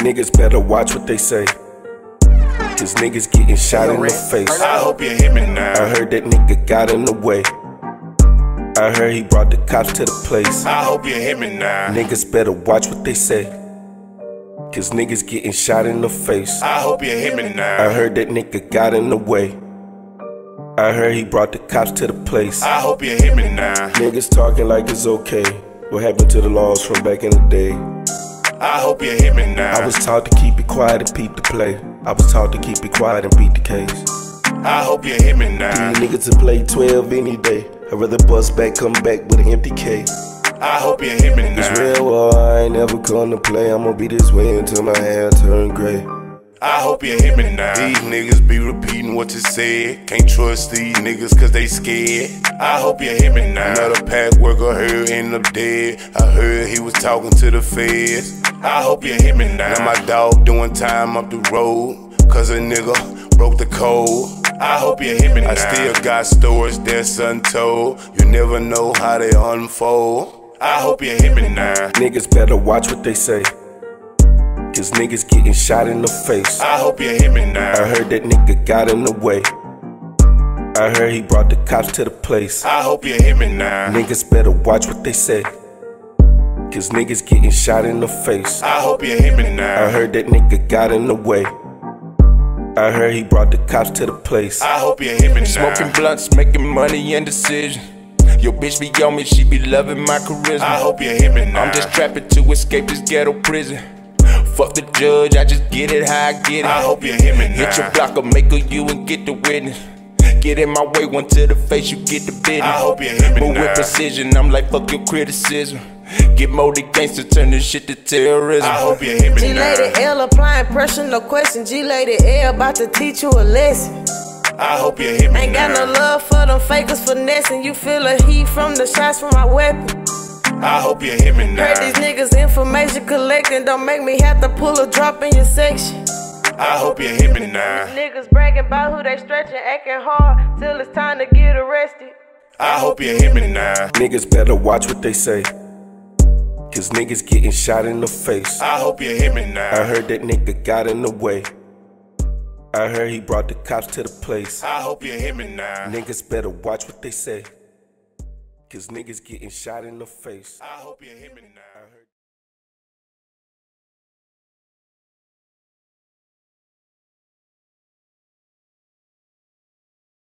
Niggas better watch what they say, cause niggas getting shot in the face. I hope you hear me now. I heard that nigga got in the way. I heard he brought the cops to the place. I hope you hear me now. Niggas better watch what they say, cause niggas getting shot in the face. I hope you hear me now. I heard that nigga got in the way. I heard he brought the cops to the place. I hope you hear me now. Niggas talking like it's okay. What happened to the laws from back in the day? I hope you hear me now. I was taught to keep it quiet and peep the play. I was taught to keep it quiet and beat the case. I hope you hear me now. These niggas to play 12 any day. I'd rather bust back, come back with an empty case. I hope you hear me now. It's real, well, I ain't never gonna play. I'ma be this way until my hair turn gray. I hope you hear me now. These niggas be repeating what you said. Can't trust these niggas cause they scared. I hope you hear me now. Another pack worker heard ended up dead. I heard he was talking to the feds. I hope you hear me now. Now my dog doing time up the road, cause a nigga broke the code. I hope you hear me now. I still got stories that's untold. You never know how they unfold. I hope you hear me now. Niggas better watch what they say, cause niggas getting shot in the face. I hope you hear me now. I heard that nigga got in the way. I heard he brought the cops to the place. I hope you hear me now. Niggas better watch what they say, cause niggas getting shot in the face. I hope you hear me now. I heard that nigga got in the way. I heard he brought the cops to the place. I hope you hear me now. Smoking blunts, making money and decision. Your bitch be on me, she be loving my charisma. I hope you hear me now. I'm just trapping to escape this ghetto prison. Fuck the judge, I just get it how I get it. I hope you hear me now. Hit your block or make a you and get the witness. Get in my way, one to the face, you get the business. I hope you hear me Move now. with precision, I'm like fuck your criticism. Get more than gangster, turn this shit to terrorism. I hope you hear me now. G-Lady L applying pressure, no question. G-Lady L about to teach you a lesson. I hope you hear me Ain't got now. no love for them fakers finessing. You feel the heat from the shots from my weapon. I hope you hear me now. Heard these niggas information collecting. Don't make me have to pull a drop in your section. I hope you hear me now. Niggas bragging about who they stretching, acting hard till it's time to get arrested. I hope you hear me now. Niggas better watch what they say, cause niggas getting shot in the face. I hope you hear me now. I heard that nigga got in the way. I heard he brought the cops to the place. I hope you hear me now. Niggas better watch what they say, cause niggas getting shot in the face. I hope you hear me now.